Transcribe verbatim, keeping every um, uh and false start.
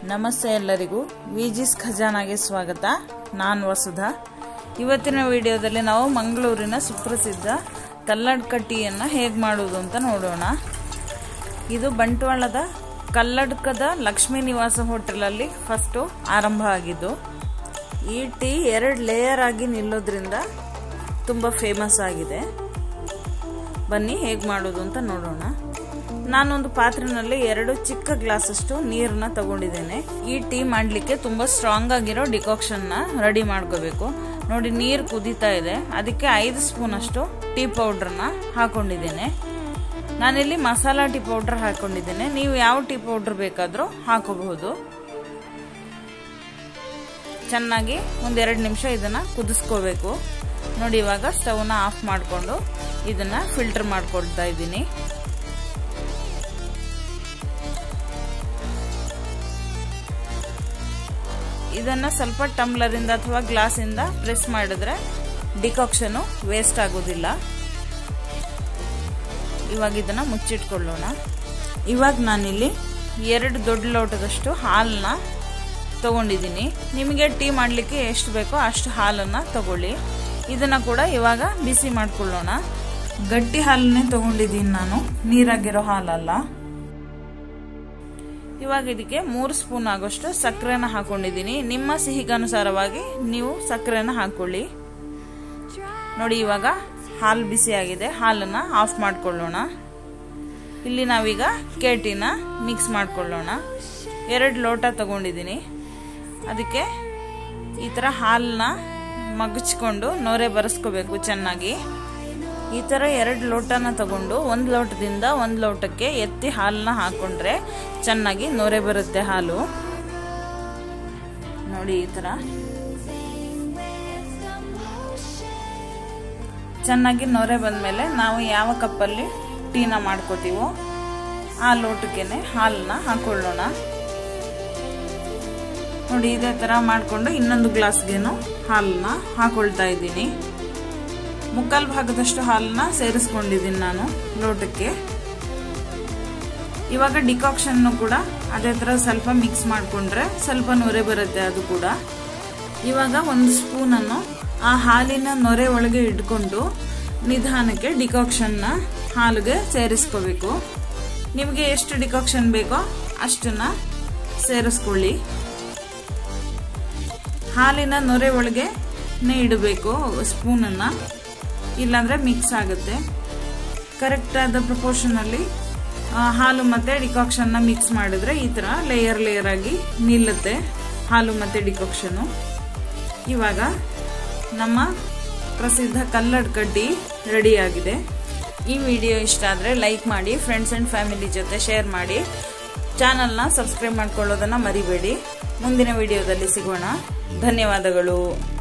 ನಮಸ್ತೆ ಎಲ್ಲರಿಗೂ ವಿಜಿಸ್ ಖಜಾನಾಗೆ ಸ್ವಾಗತ. ನಾನು ವಸುಧಾ. ಇವತ್ತಿನ ವಿಡಿಯೋದಲ್ಲಿ ನಾವು ಮಂಗಳೂರಿನ ಸುಪ್ರಸಿದ್ಧ ಕಲ್ಲಡ್ಕ ಟೀಯನ್ನು ಹೇಗೆ ಮಾಡೋದು ಅಂತ ನೋಡೋಣ. ಇದು ಬಂಟ್ವಾಳದ ಕಲ್ಲಡ್ಕದ ಲಕ್ಷ್ಮೀ ನಿವಾಸ ಹೋಟೆಲಲ್ಲಿ ಫಸ್ಟು ಆರಂಭ ಆಗಿದ್ದು. ಈ ಟೀ ಎರಡು ಲೇಯರ್ ಆಗಿ ನಿಲ್ಲೋದ್ರಿಂದ ತುಂಬ ಫೇಮಸ್ ಆಗಿದೆ. ಬನ್ನಿ ಹೇಗೆ ಮಾಡೋದು ಅಂತ ನೋಡೋಣ. ನಾನೊಂದು ಪಾತ್ರೆನಲ್ಲಿ ಎರಡು ಚಿಕ್ಕ ಗ್ಲಾಸ್ ಅಷ್ಟು ನೀರನ್ನ ತಗೊಂಡಿದ್ದೇನೆ. ಈ ಟೀ ಮಾಡಲಿಕ್ಕೆ ತುಂಬಾ ಸ್ಟ್ರಾಂಗ್ ಆಗಿರೋ ಡಿಕಾಕ್ಷನ್ ನ ರೆಡಿ ಮಾಡ್ಕೋಬೇಕು. ನೋಡಿ, ನೀರು ಕುದೀತಾ ಇದೆ. ಅದಕ್ಕೆ ಐದು ಸ್ಪೂನ್ ಅಷ್ಟು ಟೀ ಪೌಡರ್ನ ಹಾಕೊಂಡಿದ್ದೇನೆ. ನಾನಿಲ್ಲಿ ಮಸಾಲಾ ಟೀ ಪೌಡರ್ ಹಾಕೊಂಡಿದ್ದೇನೆ. ನೀವು ಯಾವ ಟೀ ಪೌಡರ್ ಬೇಕಾದ್ರೂ ಹಾಕೋಬಹುದು. ಚೆನ್ನಾಗಿ ಒಂದೆರಡು ನಿಮಿಷ ಇದನ್ನ ಕುದಿಸ್ಕೋಬೇಕು. ನೋಡಿ, ಇವಾಗ ಸ್ಟವ್ನ ಆಫ್ ಮಾಡಿಕೊಂಡು ಇದನ್ನ ಫಿಲ್ಟರ್ ಮಾಡ್ಕೊಳ್ತಾ ಇದ್ದೀನಿ. ಇದನ್ನ ಸ್ವಲ್ಪ ಟಮ್ಲರ್ ಇಂದ ಅಥವಾ ಗ್ಲಾಸ್ ಇಂದ ಪ್ರೆಸ್ ಮಾಡಿದ್ರೆ ಡಿಕಾಕ್ಷನ್ ವೇಸ್ಟ್ ಆಗೋದಿಲ್ಲ. ಇವಾಗ ಇದನ್ನ ಮುಚ್ಚಿಟ್ಕೊಳ್ಳೋಣ. ಇವಾಗ ನಾನಿಲ್ಲಿ ಎರಡು ದೊಡ್ಡ ಲೋಟದಷ್ಟು ಹಾಲನ್ನ ತಗೊಂಡಿದ್ದೀನಿ. ನಿಮಗೆ ಟೀ ಮಾಡಲಿಕ್ಕೆ ಎಷ್ಟು ಬೇಕೋ ಅಷ್ಟು ಹಾಲನ್ನ ತಗೊಳ್ಳಿ. ಇದನ್ನ ಕೂಡ ಇವಾಗ ಬಿಸಿ ಮಾಡ್ಕೊಳ್ಳೋಣ. ಗಟ್ಟಿ ಹಾಲನ್ನೇ ತಗೊಂಡಿದ್ದೀನಿ ನಾನು, ನೀರಾಗಿರೋ ಹಾಲಲ್ಲ. ಇವಾಗ ಇದಕ್ಕೆ ಮೂರು ಸ್ಪೂನ್ ಆಗೋಷ್ಟು ಸಕ್ಕರೆನ ಹಾಕೊಂಡಿದ್ದೀನಿ. ನಿಮ್ಮ ಸಿಹಿಗನುಸಾರವಾಗಿ ನೀವು ಸಕ್ಕರೆನ ಹಾಕೊಳ್ಳಿ. ನೋಡಿ, ಇವಾಗ ಹಾಲು ಬಿಸಿ ಆಗಿದೆ. ಹಾಲನ್ನ ಆಫ್ ಮಾಡ್ಕೊಳ್ಳೋಣ. ಇಲ್ಲಿ ನಾವೀಗ ಕೇಟಿನ ಮಿಕ್ಸ್ ಮಾಡ್ಕೊಳ್ಳೋಣ. ಎರಡು ಲೋಟ ತಗೊಂಡಿದ್ದೀನಿ. ಅದಕ್ಕೆ ಈ ತರ ಹಾಲನ್ನ ಮಗಚ್ಕೊಂಡು ನೊರೆ ಬರೆಸ್ಕೋಬೇಕು ಚೆನ್ನಾಗಿ. ಈ ತರ ಎರಡು ಲೋಟನ ತಗೊಂಡು ಒಂದ್ ಲೋಟದಿಂದ ಒಂದ್ ಲೋಟಕ್ಕೆ ಎತ್ತಿ ಹಾಲನ್ನ ಹಾಕೊಂಡ್ರೆ ಚೆನ್ನಾಗಿ ನೊರೆ ಬರುತ್ತೆ ಹಾಲು. ನೋಡಿ, ಈ ತರ ಚೆನ್ನಾಗಿ ನೊರೆ ಬಂದ್ಮೇಲೆ ನಾವು ಯಾವ ಕಪ್ಪಲ್ಲಿ ಟೀನ ಮಾಡ್ಕೋತೀವೋ ಆ ಲೋಟಕ್ಕೆನೆ ಹಾಲನ್ನ ಹಾಕೊಳ್ಳೋಣ. ನೋಡಿ, ಇದೇ ತರ ಮಾಡ್ಕೊಂಡು ಇನ್ನೊಂದು ಗ್ಲಾಸ್ಗೆನು ಹಾಲನ್ನ ಹಾಕೊಳ್ತಾ ಇದ್ದೀನಿ. ಮುಕ್ಕಾಲು ಭಾಗದಷ್ಟು ಹಾಲನ್ನ ಸೇರಿಸ್ಕೊಂಡಿದ್ದೀನಿ ನಾನು ಲೋಟಕ್ಕೆ. ಇವಾಗ ಡಿಕಾಕ್ಷನ್ ಕೂಡ ಅದೇ ತರ ಸ್ವಲ್ಪ ಮಿಕ್ಸ್ ಮಾಡ್ಕೊಂಡ್ರೆ ಸ್ವಲ್ಪ ನೊರೆ ಬರುತ್ತೆ ಅದು ಕೂಡ. ಇವಾಗ ಒಂದು ಸ್ಪೂನ್ ಅನ್ನು ಆ ಹಾಲಿನ ನೊರೆ ಒಳಗೆ ಇಟ್ಕೊಂಡು ನಿಧಾನಕ್ಕೆ ಡಿಕಾಕ್ಷನ್ ನ ಹಾಲಿಗೆ ಸೇರಿಸ್ಕೋಬೇಕು. ನಿಮಗೆ ಎಷ್ಟು ಡಿಕಾಕ್ಷನ್ ಬೇಕೋ ಅಷ್ಟನ್ನ ಸೇರಿಸ್ಕೊಳ್ಳಿ. ಹಾಲಿನ ನೊರೆ ಒಳಗೆ ಇಡಬೇಕು ಸ್ಪೂನ್ ಅನ್ನ, ಇಲ್ಲಾಂದ್ರೆ ಮಿಕ್ಸ್ ಆಗುತ್ತೆ. ಕರೆಕ್ಟ್ ಆದ ಪ್ರಪೋರ್ಷನ್ ಅಲ್ಲಿ ಹಾಲು ಮತ್ತೆ ಡಿಕಾಕ್ಷನ್ ನ ಮಿಕ್ಸ್ ಮಾಡಿದ್ರೆ ಈ ತರ ಲೇಯರ್ ಲೇಯರ್ ಆಗಿ ನಿಲ್ಲುತ್ತೆ ಹಾಲು ಮತ್ತೆ ಡಿಕಾಕ್ಷನ್. ಇವಾಗ ನಮ್ಮ ಪ್ರಸಿದ್ಧ ಕಲ್ಲಡ್ಕ ಟೀ ರೆಡಿ ಆಗಿದೆ. ಈ ವಿಡಿಯೋ ಇಷ್ಟ ಆದ್ರೆ ಲೈಕ್ ಮಾಡಿ, ಫ್ರೆಂಡ್ಸ್ ಅಂಡ್ ಫ್ಯಾಮಿಲಿ ಜೊತೆ ಶೇರ್ ಮಾಡಿ, ಚಾನೆಲ್ ನ ಸಬ್ಸ್ಕ್ರೈಬ್ ಮಾಡ್ಕೊಳ್ಳೋದನ್ನ ಮರಿಬೇಡಿ. ಮುಂದಿನ ವಿಡಿಯೋದಲ್ಲಿ ಸಿಗೋಣ. ಧನ್ಯವಾದಗಳು.